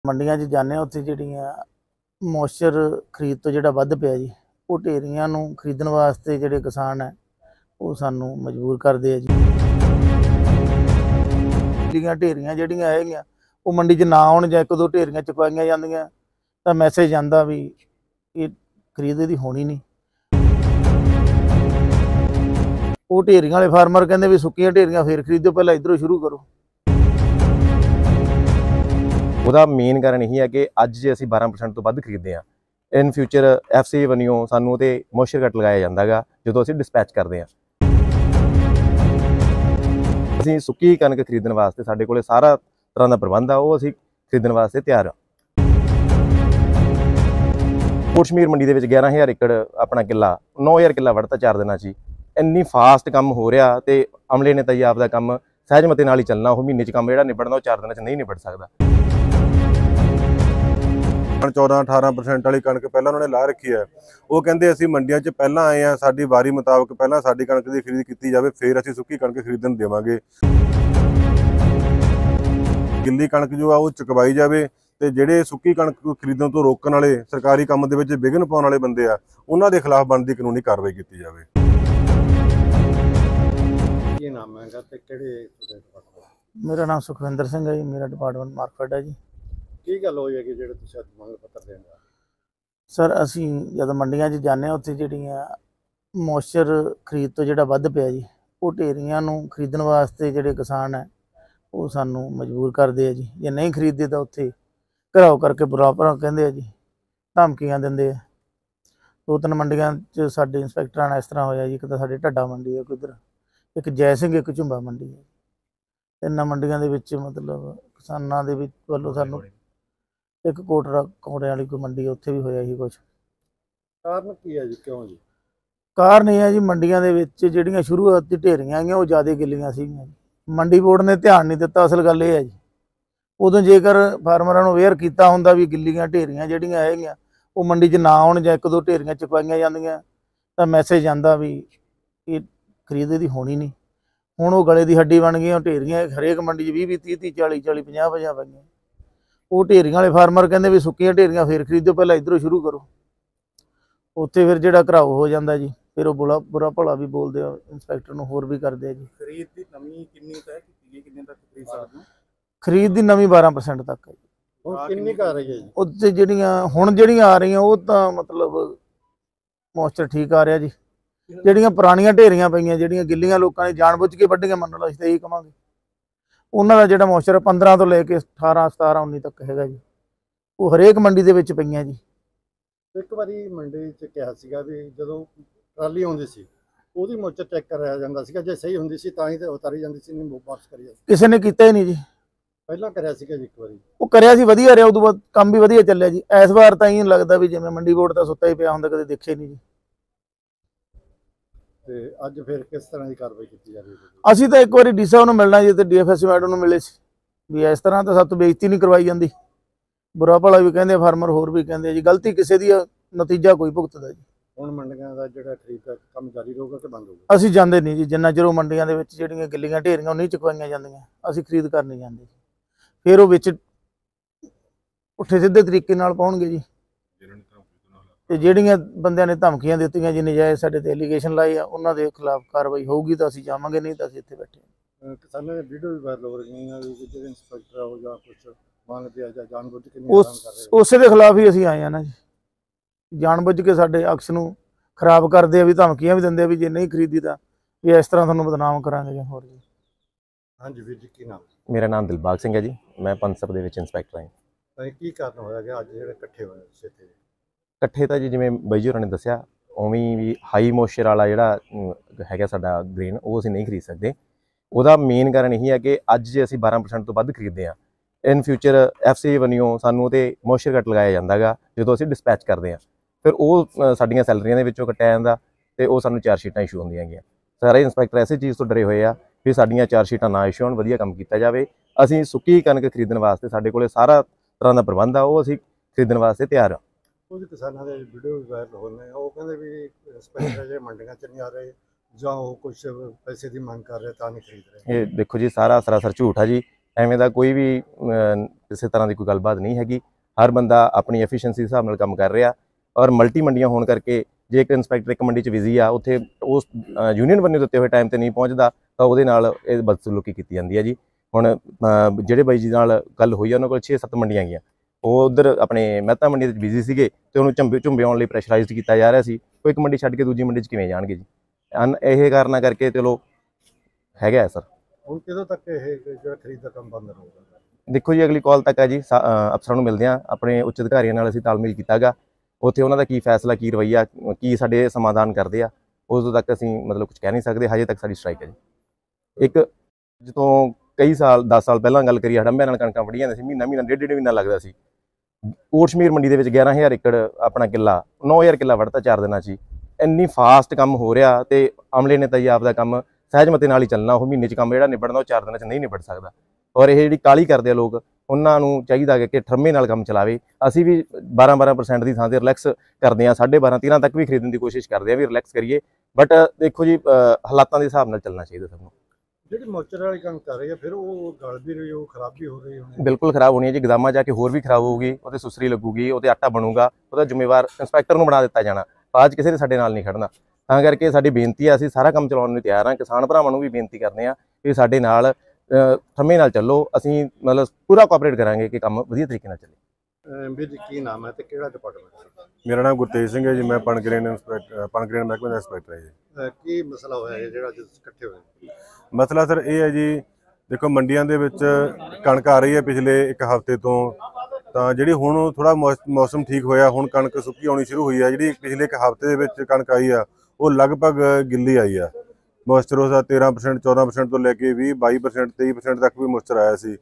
ਮੰਡੀਆਂ 'ਚ ਜਾਂਦੇ ਹਾਂ ਉੱਥੇ ਜਿਹੜੀਆਂ ਮੋਇਸਚਰ ਖਰੀਦ ਤੋਂ ਜਿਹੜਾ ਵੱਧ ਪਿਆ ਜੀ, ਉਹ ਢੇਰੀਆਂ ਨੂੰ ਖਰੀਦਣ ਵਾਸਤੇ ਜਿਹੜੇ ਕਿਸਾਨ ਹੈ ਉਹ ਸਾਨੂੰ ਮਜਬੂਰ ਕਰਦੇ ਆ ਜੀ। ਢੇਰੀਆਂ ਜਿਹੜੀਆਂ ਹੈਗੀਆਂ ਉਹ ਮੰਡੀ 'ਚ ਨਾ ਆਉਣ ਜਾਂ ਇੱਕ ਦੋ ਢੇਰੀਆਂ ਚੁਕਵਾਈਆਂ ਜਾਂਦੀਆਂ ਤਾਂ ਮੈਸੇਜ ਆਉਂਦਾ ਵੀ ਇਹ ਖਰੀਦ ਇਹਦੀ ਹੋਣੀ ਨਹੀਂ। ਉਹ ਢੇਰੀਆਂ ਵਾਲੇ ਫਾਰਮਰ ਕਹਿੰਦੇ ਵੀ ਸੁੱਕੀਆਂ ਢੇਰੀਆਂ ਫੇਰ ਖਰੀਦੋ, ਪਹਿਲਾਂ ਇੱਧਰੋਂ ਸ਼ੁਰੂ ਕਰੋ। ਉਹਦਾ ਮੇਨ ਕਾਰਨ ਇਹੀ ਹੈ ਕਿ ਅੱਜ ਜੇ ਅਸੀਂ 12% ਤੋਂ ਵੱਧ ਖਰੀਦਦੇ ਹਾਂ, ਇਨ ਫਿਊਚਰ ਐਫਸੀ ਵੱਲੋਂ ਸਾਨੂੰ ਉਹਤੇ ਮੋਇਸਚਰ ਕੱਟ ਲਗਾਇਆ ਜਾਂਦਾ ਗਾ ਜਦੋਂ ਅਸੀਂ ਡਿਸਪੈਚ ਕਰਦੇ ਹਾਂ। ਅਸੀਂ ਸੁੱਕੀ ਕਣਕ ਖਰੀਦਣ ਵਾਸਤੇ ਸਾਡੇ ਕੋਲੇ ਸਾਰਾ ਤਰ੍ਹਾਂ ਦਾ ਪ੍ਰਬੰਧ ਆ, ਉਹ ਅਸੀਂ ਖਰੀਦਣ ਵਾਸਤੇ ਤਿਆਰ ਹਾਂ। ਕੋਟਸ਼ਮੀਰ ਮੰਡੀ ਦੇ ਵਿੱਚ 11,000 ਏਕੜ ਆਪਣਾ ਕਿੱਲਾ 9,000 ਕਿੱਲਾ ਵੜਤਾ 4 ਦਿਨਾਂ 'ਚ ਹੀ। ਇੰਨੀ ਫਾਸਟ ਕੰਮ ਹੋ ਰਿਹਾ ਤੇ ਅਮਲੇ ਨੇ ਤਾਂ ਜੀ ਆਪਦਾ ਕੰਮ ਸਹਿਜਮਤੀ ਨਾਲ ਹੀ ਚੱਲਣਾ। ਉਹ ਮਹੀਨੇ 'ਚ ਕੰਮ ਜਿਹੜਾ ਨਿਬੜਨਾ ਉਹ 4 ਦਿਨਾਂ 'ਚ ਨਹੀਂ ਨਿਬੜ ਸਕਦਾ। 14-18% ਵਾਲੀ ਕਣਕ ਪਹਿਲਾਂ ਉਹਨਾਂ ਨੇ ਲਾ ਰੱਖੀ ਹੈ। ਉਹ ਕਹਿੰਦੇ ਅਸੀਂ ਮੰਡੀਆਂ 'ਚ ਪਹਿਲਾਂ ਆਏ ਆ, ਸਾਡੀ ਵਾਰੀ ਮੁਤਾਬਕ ਪਹਿਲਾਂ ਸਾਡੀ ਕਣਕ ਦੀ ਖਰੀਦ ਕੀਤੀ ਜਾਵੇ, ਫਿਰ ਅਸੀਂ ਸੁੱਕੀ ਕਣਕ ਖਰੀਦਣ ਦੇਵਾਂਗੇ। ਗਿੱਲੀ ਕਣਕ ਜੋ ਆ ਉਹ ਚੁਕਵਾਈ ਜਾਵੇ ਤੇ ਜਿਹੜੇ ਸੁੱਕੀ ਕਣਕ ਖਰੀਦਣ ਤੋਂ ਰੋਕਣ ਵਾਲੇ ਸਰਕਾਰੀ ਕੰਮ ਦੇ ਵਿੱਚ ਵਿਘਨ ਪਾਉਣ ਵਾਲੇ ਬੰਦੇ ਆ, ਉਹਨਾਂ ਦੇ ਖਿਲਾਫ ਬਣਦੀ ਕਾਨੂੰਨੀ ਕਾਰਵਾਈ ਕੀਤੀ ਜਾਵੇ। ਕੀ ਨਾਮ ਹੈਗਾ ਤੇ ਕਿਹੜੇ ਡਿਪਾਰਟਮੈਂਟ? ਮੇਰਾ ਨਾਮ ਸੁਖਵਿੰਦਰ ਸਿੰਘ ਹੈ ਜੀ, ਮੇਰਾ ਡਿਪਾਰਟਮੈਂਟ ਮਾਰਕਫੈਡ ਹੈ ਜੀ। ਕੀ ਗੱਲ ਹੋਈ ਹੈ ਕਿ ਜਿਹੜੇ ਤੁਸੀਂ ਅੱਜ ਮੰਗ ਪੱਤਰ ਦੇਣ ਦਾ? ਸਰ ਅਸੀਂ ਜਦੋਂ ਮੰਡੀਆਂ 'ਚ ਜਾਂਦੇ ਹਾਂ ਉੱਥੇ ਜਿਹੜੀਆਂ ਮੋਇਸਚਰ ਖਰੀਦ ਤੋਂ ਜਿਹੜਾ ਵੱਧ ਪਿਆ ਜੀ, ਉਹ ਢੇਰੀਆਂ ਨੂੰ ਖਰੀਦਣ ਵਾਸਤੇ ਜਿਹੜੇ ਕਿਸਾਨ ਹੈ ਉਹ ਸਾਨੂੰ ਮਜਬੂਰ ਕਰਦੇ ਆ ਜੀ। ਜੇ ਨਹੀਂ ਖਰੀਦਦੇ ਤਾਂ ਉੱਥੇ ਘਰਾਓ ਕਰਕੇ ਬੁਰਾ ਭਰਾ ਕਹਿੰਦੇ ਆ ਜੀ, ਧਮਕੀਆਂ ਦਿੰਦੇ ਆ। 2-3 ਮੰਡੀਆਂ 'ਚ ਸਾਡੇ ਇੰਸਪੈਕਟਰਾਂ ਨਾਲ ਇਸ ਤਰ੍ਹਾਂ ਹੋਇਆ ਜੀ। ਇੱਕ ਤਾਂ ਸਾਡੇ ਢੱਡਾ ਮੰਡੀ ਹੈ, ਇੱਧਰ ਇੱਕ ਜੈ ਸਿੰਘ, ਇੱਕ ਝੁੰਬਾ ਮੰਡੀ ਹੈ। ਇਹਨਾਂ ਮੰਡੀਆਂ ਦੇ ਵਿੱਚ ਮਤਲਬ ਕਿਸਾਨਾਂ ਦੇ ਵਿੱਚ ਵੱਲੋਂ ਸਾਨੂੰ ਇੱਕ ਕੋਟੜੇ ਵਾਲੀ ਕੋਈ ਮੰਡੀ ਉੱਥੇ ਵੀ ਹੋਇਆ ਸੀ ਕੁਛ। ਕਾਰਨ ਕੀ ਹੈ ਜੀ, ਕਿਉਂ ਜੀ? ਕਾਰਨ ਇਹ ਹੈ ਜੀ, ਮੰਡੀਆਂ ਦੇ ਵਿੱਚ ਜਿਹੜੀਆਂ ਸ਼ੁਰੂਆਤੀ ਢੇਰੀਆਂ ਹੈਗੀਆਂ ਉਹ ਜ਼ਿਆਦਾ ਗਿੱਲੀਆਂ ਸੀਗੀਆਂ ਜੀ। ਮੰਡੀ ਬੋਰਡ ਨੇ ਧਿਆਨ ਨਹੀਂ ਦਿੱਤਾ। ਅਸਲ ਗੱਲ ਇਹ ਹੈ ਜੀ, ਉਦੋਂ ਜੇਕਰ ਫਾਰਮਰਾਂ ਨੂੰ ਅਵੇਅਰ ਕੀਤਾ ਹੁੰਦਾ ਵੀ ਗਿੱਲੀਆਂ ਢੇਰੀਆਂ ਜਿਹੜੀਆਂ ਹੈਗੀਆਂ ਉਹ ਮੰਡੀ 'ਚ ਨਾ ਆਉਣ ਜਾਂ ਇੱਕ ਦੋ ਢੇਰੀਆਂ ਚੁਕਵਾਈਆਂ ਜਾਂਦੀਆਂ ਤਾਂ ਮੈਸੇਜ ਆਉਂਦਾ ਵੀ ਇਹ ਖਰੀਦ ਇਹਦੀ ਹੋਣੀ ਨਹੀਂ। ਹੁਣ ਉਹ ਗਲੇ ਦੀ ਹੱਡੀ ਬਣ ਗਈਆਂ ਢੇਰੀਆਂ। ਹਰੇਕ ਮੰਡੀ 'ਚ 20-20, 30-30, 40-40, 50-50 ਪਈਆਂ। ਉਹ ਢੇਰੀਆਂ ਵਾਲੇ ਫਾਰਮਰ ਕਹਿੰਦੇ ਵੀ ਸੁੱਕੀਆਂ ਢੇਰੀਆਂ ਫੇਰ ਖਰੀਦੋ, ਪਹਿਲਾਂ ਇੱਧਰੋਂ ਸ਼ੁਰੂ ਕਰੋ। ਉੱਥੇ ਫਿਰ ਜਿਹੜਾ ਘਰਾਓ ਹੋ ਜਾਂਦਾ ਜੀ, ਫਿਰ ਉਹ ਬੁਰਾ ਭਲਾ ਵੀ ਬੋਲਦੇ ਆ, ਇੰਸਪੈਕਟਰ ਨੂੰ ਹੋਰ ਵੀ ਕਰਦੇ ਆ ਜੀ। ਖਰੀਦ ਦੀ ਨਵੀਂ ਕਿੰਨੀ ਤੈਅ ਕੀਤੀ ਗਈ, ਕਿੰਨੇ ਤੱਕ ਖਰੀਦ ਸਕਦੇ ਹੋ? ਖਰੀਦ ਦੀ ਨਵੀਂ 12% ਤੱਕ ਹੈ ਜੀ। ਹੁਣ ਕਿੰਨੀ ਕੁ ਆ ਰਹੀ ਹੈ ਜੀ? ਉੱਤੇ ਜਿਹੜੀਆਂ ਆ ਰਹੀਆਂ ਉਹ ਤਾਂ ਮਤਲਬ ਮੋਇਸਚਰ ਠੀਕ ਆ ਰਿਹਾ ਜੀ। ਜਿਹੜੀਆਂ ਪੁਰਾਣੀਆਂ ਢੇਰੀਆਂ ਪਈਆਂ, ਜਿਹੜੀਆਂ ਗਿੱਲੀਆਂ ਲੋਕਾਂ ਨੇ ਜਾਣਬੁੱਝ ਕੇ ਵੱਢੀਆਂ, ਮੰਨ ਲਓ ਅਸੀਂ ਤਾਂ ਇਹੀ ਕਹਾਂਗੇ, ਉਹਨਾਂ ਦਾ ਜਿਹੜਾ ਮੋਇਸਚਰ 15 ਤੋਂ ਲੈ ਕੇ 18, 17, 19 ਤੱਕ ਹੈਗਾ ਜੀ। ਉਹ ਹਰੇਕ ਮੰਡੀ ਦੇ ਵਿੱਚ ਪਈਆਂ ਜੀ। ਇੱਕ ਵਾਰੀ ਮੰਡੀ 'ਚ ਕਿਹਾ ਸੀਗਾ ਵੀ ਜਦੋਂ ਟਰਾਲੀ ਆਉਂਦੀ ਸੀ ਉਹਦੀ ਮੋਇਸਚਰ ਚੈੱਕ ਕਰਾਇਆ ਜਾਂਦਾ ਸੀਗਾ, ਜੇ ਸਹੀ ਹੁੰਦੀ ਸੀ ਤਾਂ ਹੀ ਤੇ ਉਤਾਰੀ ਜਾਂਦੀ ਸੀ, ਨਹੀਂ ਵਾਪਸ ਕਰੀ ਜਾਂਦੀ। ਕਿਸੇ ਨੇ ਕੀਤਾ ਹੀ ਨਹੀਂ ਜੀ। ਪਹਿਲਾਂ ਕਰਿਆ ਸੀਗਾ ਜੀ ਇੱਕ ਵਾਰੀ, ਉਹ ਕਰਿਆ ਸੀ, ਵਧੀਆ ਰਿਹਾ, ਉਦੋਂ ਬਾਅਦ ਕੰਮ ਵੀ ਵਧੀਆ ਚੱਲਿਆ ਜੀ। ਇਸ ਵਾਰ ਤਾਂ ਇਹ ਲੱਗਦਾ ਵੀ ਜਿਵੇਂ ਮੰਡੀ ਬੋਰਡ ਤਾਂ ਸੁੱਤਾ ਹੀ ਪਿਆ ਹੁੰਦਾ, ਕਦੇ ਦੇਖਿਆ ਨਹੀਂ ਜੀ। ਤੇ ਅੱਜ ਫਿਰ ਕਿਸ ਤਰ੍ਹਾਂ ਦੀ ਕਾਰਵਾਈ ਕੀਤੀ ਜਾ ਰਹੀ ਹੈ? ਅਸੀਂ ਤਾਂ ਇੱਕ ਵਾਰੀ ਡੀ ਸਾਹਿਬ ਨੂੰ ਮਿਲਣਾ ਜੀ ਤੇ DFS ਮੈਡਮ ਨੂੰ ਮਿਲੇ ਸੀ ਵੀ ਇਸ ਤਰ੍ਹਾਂ ਤਾਂ ਸਾਤੋਂ ਬੇਇੱਜ਼ਤੀ ਨਹੀਂ ਕਰਵਾਈ ਜਾਂਦੀ। ਬੁਰਾ ਭਲਾ ਵੀ ਕਹਿੰਦੇ, ਫਾਰਮਰ ਹੋਰ ਵੀ ਕਹਿੰਦੇ ਜੀ। ਗਲਤੀ ਕਿਸੇ ਦੀ, ਨਤੀਜਾ ਕੋਈ ਭੁਗਤਦਾ ਜੀ। ਹੁਣ ਮੰਡੀਆਂ ਦਾ ਜਿਹੜਾ ਖਰੀਦ ਦਾ ਕੰਮ ਜਾਰੀ ਰਹੂਗਾ ਕਿ ਬੰਦ ਹੋਊਗਾ? ਅਸੀਂ ਜਾਂਦੇ ਨਹੀਂ ਜੀ, ਜਿੰਨਾ ਚਿਰ ਉਹ ਮੰਡੀਆਂ ਦੇ ਵਿੱਚ ਜਿਹੜੀਆਂ ਗਿੱਲੀਆਂ ਢੇਰੀਆਂ ਉਹ ਨਹੀਂ ਚੁਕਵਾਈਆਂ ਜਾਂਦੀਆਂ, ਅਸੀਂ ਖਰੀਦ ਕਰ ਨਹੀਂ ਜਾਂਦੇ। ਫਿਰ ਉਹ ਵਿੱਚ ਪੁੱਠੇ ਸਿੱਧੇ ਤਰੀਕੇ ਨਾਲ ਪਾਉਣਗੇ ਜੀ। ਤੇ ਜਿਹੜੀਆਂ ਬੰਦਿਆਂ ਨੇ ਧਮਕੀਆਂ ਦਿੱਤੀਆਂ ਜੀ, ਨਜਾਇਜ਼ ਸਾਡੇ ਤੇ ਐਲੀਗੇਸ਼ਨ ਲਾਏ ਆ, ਉਹਨਾਂ ਦੇ ਖਿਲਾਫ ਕਾਰਵਾਈ ਹੋਊਗੀ ਤਾਂ ਅਸੀਂ ਜਾਵਾਂਗੇ, ਨਹੀਂ ਤਾਂ ਅਸੀਂ ਇੱਥੇ ਬੈਠੇ ਹਾਂ। ਕਿਸਾਨਾਂ ਦੇ ਵੀਡੀਓ ਵੀ ਵਾਇਰਲ ਹੋ ਰਹੀਆਂ ਵੀ ਜਿਹੜੇ ਇੰਸਪੈਕਟਰ ਆ ਉਹ ਜਾਂ ਕੁਝ ਮੰਗਦੇ ਆ ਜਾਂ ਜਾਣਬੁੱਝ ਕੇ ਨਹੀਂ ਕਰ ਰਹੇ। ਉਸੇ ਦੇ ਖਿਲਾਫ ਹੀ ਅਸੀਂ ਆਏ ਆ ਨਾ ਜੀ। ਜਾਣਬੁੱਝ ਕੇ ਸਾਡੇ ਅਕਸ ਨੂੰ ਖਰਾਬ ਕਰਦੇ ਆ, ਵੀ ਧਮਕੀਆਂ ਵੀ ਦਿੰਦੇ ਆ ਵੀ ਜੇ ਨਹੀਂ ਖਰੀਦੀ ਤਾਂ ਵੀ ਇਸ ਤਰ੍ਹਾਂ ਤੁਹਾਨੂੰ ਬਦਨਾਮ ਕਰਾਂਗੇ ਜਾਂ ਹੋਰ ਜੀ। ਹਾਂਜੀ ਵੀਰ ਜੀ, ਕੀ ਨਾਮ? ਮੇਰਾ ਨਾਮ ਦਿਲਬਾਗ ਸਿੰਘ ਹੈ ਜੀ। ਮੈਂ ਪਨਸਪ ਦੇ ਵਿੱਚ ਇੰਸਪੈਕਟਰ ਹਾਂ। ਤਾਂ ਕੀ ਕਾਰਨ ਹੋਇਆ ਕਿ ਅੱਜ ਜਿਹੜੇ ਇਕੱਠੇ ਹੋਏ ਸੀ ਇੱਥੇ? ਇਕੱਠੇ ਤਾਂ ਜੀ ਜਿਵੇਂ ਬਾਈ ਜੀ ਹੋਰਾਂ ਨੇ ਦੱਸਿਆ ਉਵੇਂ ਵੀ ਹਾਈ ਮੋਇਸਚਰ ਵਾਲਾ ਜਿਹੜਾ ਹੈਗਾ ਸਾਡਾ ਗ੍ਰੇਨ, ਉਹ ਅਸੀਂ ਨਹੀਂ ਖਰੀਦ ਸਕਦੇ। ਉਹਦਾ ਮੇਨ ਕਾਰਨ ਇਹੀ ਹੈ ਕਿ ਅੱਜ ਜੇ ਅਸੀਂ 12% ਤੋਂ ਵੱਧ ਖਰੀਦਦੇ ਹਾਂ, ਇਨ ਫਿਊਚਰ ਐਫਸੀ ਵੱਲੋਂ ਸਾਨੂੰ ਉਹਤੇ ਮੋਇਸਚਰ ਕੱਟ ਲਗਾਇਆ ਜਾਂਦਾ ਗਾ ਜਦੋਂ ਅਸੀਂ ਡਿਸਪੈਚ ਕਰਦੇ ਹਾਂ। ਫਿਰ ਉਹ ਸਾਡੀਆਂ ਸੈਲਰੀਆਂ ਦੇ ਵਿੱਚੋਂ ਕੱਟਿਆ ਜਾਂਦਾ ਤੇ ਉਹ ਸਾਨੂੰ 4 ਸ਼ੀਟਾਂ ਇਸ਼ੂ ਹੁੰਦੀਆਂ ਹੈਗੀਆਂ। ਸਾਰੇ ਇੰਸਪੈਕਟਰ ਐਸੇ ਚੀਜ਼ ਤੋਂ ਡਰੇ ਹੋਏ ਆ ਵੀ ਸਾਡੀਆਂ 4 ਸ਼ੀਟਾਂ ਨਾ ਇਸ਼ੂ ਹੋਣ, ਵਧੀਆ ਕੰਮ ਕੀਤਾ ਜਾਵੇ। ਅਸੀਂ ਸੁੱਕੀ ਕਣਕ ਖਰੀਦਣ ਵਾਸਤੇ ਸਾਡੇ ਕੋਲੇ ਸਾਰਾ ਤਰ੍ਹਾਂ ਦਾ ਪ੍ਰਬੰਧ ਆ, ਉਹ ਅਸੀਂ ਖਰੀਦਣ ਵਾਸਤੇ ਤਿਆਰ ਹਾਂ। ਕੁਝ ਕਿਸਾਨਾਂ ਦੇ ਵੀਡੀਓ ਵੀ ਵਾਇਰਲ ਹੋ ਰਹੇ, ਉਹ ਕਹਿੰਦੇ ਵੀ ਇੰਸਪੈਕਟਰ ਜੇ ਮੰਡੀਆਂ 'ਚ ਨਹੀਂ ਆ ਰਹੇ ਜਾਂ ਉਹ ਕੁਛ ਪੈਸੇ ਦੀ ਮੰਗ ਕਰ ਰਹੇ ਤਾਂ ਨਹੀਂ ਖਰੀਦ ਰਹੇ। ਇਹ ਦੇਖੋ ਜੀ, ਸਾਰਾ ਸਰਾਸਰ ਝੂਠ ਆ ਜੀ। ਐਵੇਂ ਦਾ ਕੋਈ ਵੀ ਕਿਸੇ ਤਰ੍ਹਾਂ ਦੀ ਕੋਈ ਗੱਲਬਾਤ ਨਹੀਂ ਹੈਗੀ। ਹਰ ਬੰਦਾ ਆਪਣੀ ਐਫੀਸ਼ੀਐਂਸੀ ਹਿਸਾਬ ਨਾਲ ਕੰਮ ਕਰ ਰਿਹਾ ਔਰ ਮਲਟੀ ਮੰਡੀਆਂ ਹੋਣ ਕਰਕੇ ਜੇ ਇੱਕ ਇੰਸਪੈਕਟਰ ਇੱਕ ਮੰਡੀ 'ਚ ਬਿਜ਼ੀ ਆ, ਉੱਥੇ ਉਸ ਯੂਨੀਅਨ ਬੰਨੇ ਦਿੱਤੇ ਹੋਏ ਟਾਈਮ ਤੇ ਨਹੀਂ ਪਹੁੰਚਦਾ ਤਾਂ ਉਹਦੇ ਨਾਲ ਇਹ ਬਦਸਲੂਕੀ ਕੀਤੀ ਜਾਂਦੀ ਹੈ ਜੀ। ਹੁਣ ਜਿਹੜੇ ਬਾਈ ਜੀ ਨਾਲ ਗੱਲ ਹੋਈ ਆ, ਉਹਨਾਂ ਕੋਲ 6-7 ਮੰਡੀਆਂ ਗਈਆਂ, ਉਹ ਉਧਰ ਆਪਣੇ ਮਹਿਤਾ ਮੰਡੀ ਵਿੱਚ ਬਿਜ਼ੀ ਸੀਗੇ ਤੇ ਉਹਨੂੰ ਝੁੰਬਿਆਉਣ ਲਈ ਪ੍ਰੈਸ਼ਰਾਈਜ਼ਡ ਕੀਤਾ ਜਾ ਰਿਹਾ ਸੀ। ਕੋਈ ਇੱਕ ਮੰਡੀ ਛੱਡ ਕੇ ਦੂਜੀ ਮੰਡੀ 'ਚ ਕਿਵੇਂ ਜਾਣਗੇ ਜੀ? ਇਹ ਕਾਰਨਾਂ ਕਰਕੇ ਚਲੋ ਹੈਗਾ ਸਰ। ਹੁਣ ਕਿਦੋਂ ਤੱਕ ਇਹ ਜਿਹੜਾ ਖਰੀਦ ਦਾ ਕੰਮ ਬੰਦ ਰਹੂਗਾ? ਦੇਖੋ ਜੀ, ਅਗਲੀ ਕਾਲ ਤੱਕ ਆ ਜੀ, ਅਫਸਰਾਂ ਨੂੰ ਮਿਲਦੇ ਆ, ਆਪਣੇ ਉੱਚ ਅਧਿਕਾਰੀਆਂ ਨਾਲ ਅਸੀਂ ਤਾਲਮੇਲ ਕੀਤਾ ਗਾ, ਉੱਥੇ ਉਹਨਾਂ ਦਾ ਕੀ ਫੈਸਲਾ, ਕੀ ਰਵੱਈਆ, ਕੀ ਸਾਡੇ ਸਮਾਧਾਨ ਕਰਦੇ ਆ, ਉਦੋਂ ਤੱਕ ਅਸੀਂ ਮਤਲਬ ਕੁਝ ਕਹਿ ਨਹੀਂ ਸਕਦੇ। ਹਜੇ ਤੱਕ ਸਾਡੀ ਸਟ੍ਰਾਈਕ ਹੈ ਜੀ। ਇੱਕ ਜਦੋਂ ਕਈ ਸਾਲ 10 ਸਾਲ ਪਹਿਲਾਂ ਗੱਲ ਕਰੀਏ, ਹੜੰਬਿਆਂ ਨਾਲ ਕਣਕਾਂ ਵੜੀਆਂ ਜਾਂਦੀਆਂ ਸੀ, ਮਹੀਨਾ ਡੇਢ ਮਹੀਨਾ ਲੱਗਦਾ ਸੀ। ਕੋਟਸ਼ਮੀਰ ਮੰਡੀ ਦੇ ਵਿੱਚ 11,000 ਏਕੜ ਆਪਣਾ ਕਿੱਲਾ 9,000 ਕਿੱਲਾ ਵੜਤਾ 4 ਦਿਨਾਂ 'ਚ ਹੀ। ਇੰਨੀ ਫਾਸਟ ਕੰਮ ਹੋ ਰਿਹਾ ਤੇ ਅਮਲੇ ਨੇ ਤਾਂ ਜੀ ਆਪਦਾ ਕੰਮ ਸਹਿਜਮਤੀ ਨਾਲ ਹੀ ਚੱਲਣਾ। ਉਹ ਮਹੀਨੇ 'ਚ ਕੰਮ ਜਿਹੜਾ ਨਿਬੜਨਾ ਉਹ 4 ਦਿਨਾਂ 'ਚ ਨਹੀਂ ਨਿਬੜ ਸਕਦਾ। ਔਰ ਇਹ ਜਿਹੜੀ ਕਾਹਲੀ ਕਰਦੇ ਆ ਲੋਕ, ਉਹਨਾਂ ਨੂੰ ਚਾਹੀਦਾ ਹੈ ਕਿ ਠਰਮੇ ਨਾਲ ਕੰਮ ਚਲਾਵੇ। ਅਸੀਂ ਵੀ 12% ਦੀ ਥਾਂ ਤੇ ਰਿਲੈਕਸ ਕਰਦੇ ਹਾਂ, 12.5-13 ਤੱਕ ਵੀ ਖਰੀਦਣ ਦੀ ਕੋਸ਼ਿਸ਼ ਕਰਦੇ ਹਾਂ ਵੀ ਰਿਲੈਕਸ ਕਰੀਏ। ਬਟ ਦੇਖੋ ਜੀ, ਹਾਲਾਤਾਂ ਦੇ ਹਿਸਾਬ ਨਾਲ ਚੱਲਣਾ ਚਾਹੀਦਾ ਸਭ ਨੂੰ। ਜਿਹੜੀ ਮੋਚਰ ਵਾਲੀ ਕਣਕ ਕਰ ਰਹੀ ਹੈ, ਫਿਰ ਉਹ ਗਲ ਵੀ ਰਹੀ, ਉਹ ਖਰਾਬ ਵੀ ਹੋ ਰਹੀ ਹੋਣੀ। ਬਿਲਕੁਲ ਖਰਾਬ ਹੋਣੀ ਹੈ ਜੀ, ਗੋਦਾਮਾਂ ਜਾ ਕੇ ਹੋਰ ਵੀ ਖਰਾਬ ਹੋਊਗੀ, ਉਹਦੇ ਸੁਸਰੀ ਲੱਗੂਗੀ, ਉਹਦੇ ਆਟਾ ਬਣੂਗਾ, ਉਹਦਾ ਜ਼ਿੰਮੇਵਾਰ ਇੰਸਪੈਕਟਰ ਨੂੰ ਬਣਾ ਦਿੱਤਾ ਜਾਣਾ। ਬਾਅਦ 'ਚ ਕਿਸੇ ਨੇ ਸਾਡੇ ਨਾਲ ਨਹੀਂ ਖੜਨਾ। ਤਾਂ ਕਰਕੇ ਸਾਡੀ ਬੇਨਤੀ ਹੈ, ਅਸੀਂ ਸਾਰਾ ਕੰਮ ਚਲਾਉਣ ਨੂੰ ਤਿਆਰ ਹਾਂ। ਕਿਸਾਨ ਭਰਾਵਾਂ ਨੂੰ ਵੀ ਬੇਨਤੀ ਕਰਦੇ ਹਾਂ ਕਿ ਸਾਡੇ ਨਾਲ ਠਰਮੇ ਨਾਲ ਚੱਲੋ। ਅਸੀਂ ਮਤਲਬ ਪੂਰਾ ਕੋਆਪਰੇਟ ਕਰਾਂਗੇ ਕਿ ਕੰਮ ਵਧੀਆ ਤਰੀਕੇ ਨਾਲ ਚੱਲੇ। ਵੀਰ ਜੀ, ਕੀ ਨਾਮ ਹੈ ਤੇ ਕਿਹੜਾ ਡਿਪਾਰਟਮੈਂਟ? ਮੇਰਾ ਨਾਮ ਗੁਰਤੇਜ ਸਿੰਘ ਹੈ ਜੀ, ਮੈਂ ਪਨਗ੍ਰੇਨ ਮਹਿਕਮੇ ਦਾ ਇੰਸਪੈਕਟਰ ਹੈ ਜੀ। ਕੀ ਮਸਲਾ ਹੋਇਆ ਹੈ ਜਿਹੜਾ ਅੱਜ ਇਕੱਠੇ ਹੋਏ? ਮਸਲਾ ਸਰ ਇਹ ਹੈ ਜੀ, ਦੇਖੋ ਮੰਡੀਆਂ ਦੇ ਵਿੱਚ ਕਣਕ ਆ ਰਹੀ ਹੈ ਪਿਛਲੇ 1 ਹਫ਼ਤੇ ਤੋਂ, ਤਾਂ ਜਿਹੜੀ ਹੁਣ ਥੋੜਾ ਮੌਸਮ ਠੀਕ ਹੋਇਆ, ਹੁਣ ਕਣਕ ਸੁੱਕੀ ਆਉਣੀ ਸ਼ੁਰੂ ਹੋਈ ਹੈ। ਜਿਹੜੀ ਪਿਛਲੇ 1 ਹਫ਼ਤੇ ਦੇ ਵਿੱਚ ਕਣਕ ਆਈ ਆ, ਉਹ ਲਗਭਗ ਗਿੱਲੀ ਆਈ ਆ। ਮੋਇਸਚਰ ਉਹਦਾ 13%, 14% ਤੋਂ ਲੈ ਕੇ 20, 22%, 23% ਤੱਕ ਵੀ ਮੋਇਸਚਰ ਆਇਆ ਸੀ।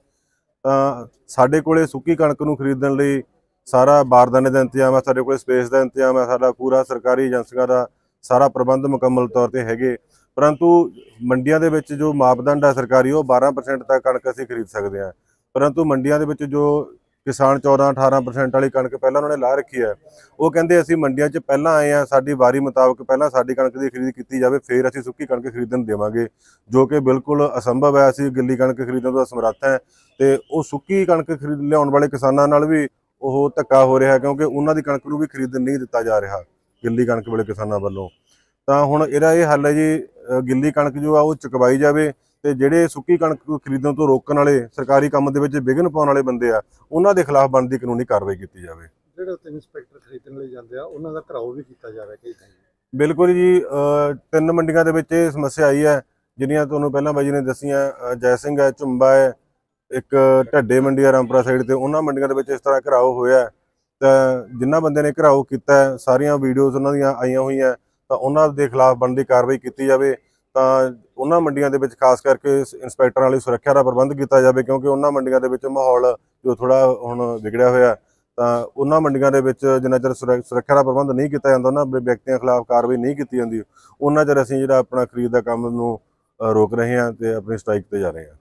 ਤਾਂ ਸਾਡੇ ਕੋਲੇ ਸੁੱਕੀ ਕਣਕ ਨੂੰ ਖਰੀਦਣ ਲਈ ਸਾਰਾ ਬਾਰਦਾਨੇ ਦਾ ਇੰਤਜ਼ਾਮ ਹੈ, ਸਾਡੇ ਕੋਲੇ ਸਪੇਸ ਦਾ ਇੰਤਜ਼ਾਮ ਹੈ, ਸਾਡਾ ਪੂਰਾ ਸਰਕਾਰੀ ਏਜੰਸੀਆਂ ਦਾ ਸਾਰਾ ਪ੍ਰਬੰਧ ਮੁਕੰਮਲ ਤੌਰ ਤੇ ਹੈਗੇ। ਪਰੰਤੂ ਮੰਡੀਆਂ ਦੇ ਵਿੱਚ ਜੋ ਮਾਪਦੰਡ ਹੈ ਸਰਕਾਰੀ, ਉਹ 12% ਤੱਕ ਕਣਕ ਅਸੀਂ ਖਰੀਦ ਸਕਦੇ ਹਾਂ। ਪਰੰਤੂ ਮੰਡੀਆਂ ਦੇ ਵਿੱਚ ਜੋ ਕਿਸਾਨ 14-18% ਵਾਲੀ ਕਣਕ ਪਹਿਲਾਂ ਉਹਨਾਂ ਨੇ ਲਾ ਰੱਖੀ ਹੈ, ਉਹ ਕਹਿੰਦੇ ਅਸੀਂ ਮੰਡੀਆਂ 'ਚ ਪਹਿਲਾਂ ਆਏ ਹਾਂ, ਸਾਡੀ ਵਾਰੀ ਮੁਤਾਬਕ ਪਹਿਲਾਂ ਸਾਡੀ ਕਣਕ ਦੀ ਖਰੀਦ ਕੀਤੀ ਜਾਵੇ, ਫਿਰ ਅਸੀਂ ਸੁੱਕੀ ਕਣਕ ਖਰੀਦਣ ਦੇਵਾਂਗੇ, ਜੋ ਕਿ ਬਿਲਕੁਲ ਅਸੰਭਵ ਹੈ। ਅਸੀਂ ਗਿੱਲੀ ਕਣਕ ਖਰੀਦਣ ਤੋਂ ਸਮਰੱਥ ਹੈ ਤੇ ਉਹ ਸੁੱਕੀ ਕਣਕ ਖਰੀਦ ਲਿਆਉਣ ਵਾਲੇ ਕਿਸਾਨਾਂ ਨਾਲ ਵੀ ਉਹ ਧੱਕਾ ਹੋ ਰਿਹਾ, ਕਿਉਂਕਿ ਉਹਨਾਂ ਦੀ ਕਣਕ ਨੂੰ ਵੀ ਖਰੀਦਣ ਨਹੀਂ ਦਿੱਤਾ ਜਾ ਰਿਹਾ ਗਿੱਲੀ ਕਣਕ ਵਾਲੇ ਕਿਸਾਨਾਂ ਵੱਲੋਂ। ਤਾਂ ਹੁਣ ਇਹਦਾ ਇਹ ਹੱਲ ਹੈ ਜੀ, ਗਿੱਲੀ ਕਣਕ ਜੋ ਆ ਉਹ ਚੁਕਵਾਈ ਜਾਵੇ ਤੇ ਜਿਹੜੇ ਸੁੱਕੀ ਕਣਕ ਖਰੀਦਣ ਤੋਂ ਰੋਕਣ ਵਾਲੇ, ਸਰਕਾਰੀ ਕੰਮ ਦੇ ਵਿੱਚ ਵਿਘਨ ਪਾਉਣ ਵਾਲੇ ਬੰਦੇ ਆ, ਉਹਨਾਂ ਦੇ ਖਿਲਾਫ ਬਣਦੀ ਕਾਨੂੰਨੀ ਕਾਰਵਾਈ ਕੀਤੀ ਜਾਵੇ। ਜਿਹੜੇ ਉੱਥੇ ਇੰਸਪੈਕਟਰ ਖਰੀਦਣ ਲਈ ਜਾਂਦੇ ਆ, ਉਹਨਾਂ ਦਾ ਘਰਾਓ ਵੀ ਕੀਤਾ ਜਾਵੇ ਕਿ ਨਹੀਂ? ਬਿਲਕੁਲ ਜੀ, 3 ਮੰਡੀਆਂ ਦੇ ਵਿੱਚ ਇਹ ਸਮੱਸਿਆ ਆਈ ਹੈ, ਜਿਹੜੀਆਂ ਤੁਹਾਨੂੰ ਪਹਿਲਾਂ ਬਾਈ ਜੀ ਨੇ ਦੱਸੀਆਂ। ਜੈ ਸਿੰਘ ਹੈ, ਝੁੰਬਾ ਹੈ, ਇੱਕ ਢੱਡੇ ਮੰਡੀ ਆ ਰਾਮਪੁਰਾ ਸਾਈਡ ਤੇ, ਉਹਨਾਂ ਮੰਡੀਆਂ ਦੇ ਵਿੱਚ ਇਸ ਤਰ੍ਹਾਂ ਘਰਾਓ ਹੋਇਆ। ਤਾਂ ਜਿਨ੍ਹਾਂ ਬੰਦੇ ਨੇ ਘਰਾਓ ਕੀਤਾ, ਸਾਰੀਆਂ ਵੀਡੀਓਜ਼ ਉਹਨਾਂ ਦੀਆਂ ਆਈਆਂ ਹੋਈਆਂ, ਤਾਂ ਉਹਨਾਂ ਦੇ ਖਿਲਾਫ ਬਣਦੀ ਕਾਰਵਾਈ ਕੀਤੀ ਜਾਵੇ। ਤਾਂ ਉਹਨਾਂ ਮੰਡੀਆਂ ਦੇ ਵਿੱਚ ਖਾਸ ਕਰਕੇ ਇੰਸਪੈਕਟਰਾਂ ਲਈ ਸੁਰੱਖਿਆ ਦਾ ਪ੍ਰਬੰਧ ਕੀਤਾ ਜਾਵੇ, ਕਿਉਂਕਿ ਉਹਨਾਂ ਮੰਡੀਆਂ ਦੇ ਵਿੱਚ ਮਾਹੌਲ ਜੋ ਥੋੜਾ ਹੁਣ ਵਿਗੜਿਆ ਹੋਇਆ। ਤਾਂ ਉਹਨਾਂ ਮੰਡੀਆਂ ਦੇ ਵਿੱਚ ਜਿੰਨਾ ਚਿਰ ਸੁਰੱਖਿਆ ਦਾ ਪ੍ਰਬੰਧ ਨਹੀਂ ਕੀਤਾ ਜਾਂਦਾ, ਉਹਨਾਂ ਵਿਅਕਤੀਆਂ ਖਿਲਾਫ ਕਾਰਵਾਈ ਨਹੀਂ ਕੀਤੀ ਜਾਂਦੀ, ਉਹਨਾਂ ਚਿਰ ਅਸੀਂ ਜਿਹੜਾ ਆਪਣਾ ਖਰੀਦ ਦਾ ਕੰਮ ਨੂੰ ਰੋਕ ਰਹੇ ਹਾਂ ਤੇ ਆਪਣੀ ਸਟ੍ਰਾਈਕ ਤੇ ਜਾ ਰਹੇ ਹਾਂ।